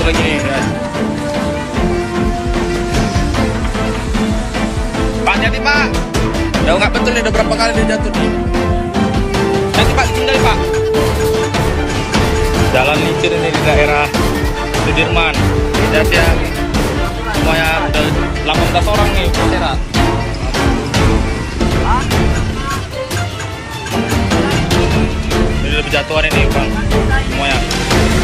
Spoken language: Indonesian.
lagi nih ya. Pak, hati Pak. Udah nggak betul nih, udah berapa kali dia jatuh nih. Nanti Pak, tinggal Pak. Jalan licin ini di daerah Sudirman. Jadi yang semuanya udah 18 orang nih terat. Ini udah berjatuhan ini Bang, semuanya.